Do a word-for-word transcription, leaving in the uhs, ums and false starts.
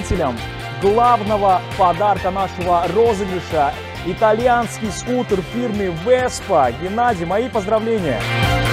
победителем главного подарка нашего розыгрыша — итальянский скутер фирмы Vespa. Геннадий, мои поздравления!